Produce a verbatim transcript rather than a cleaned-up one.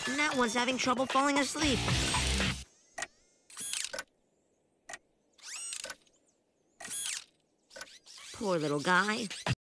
And that one's having trouble falling asleep. Poor little guy.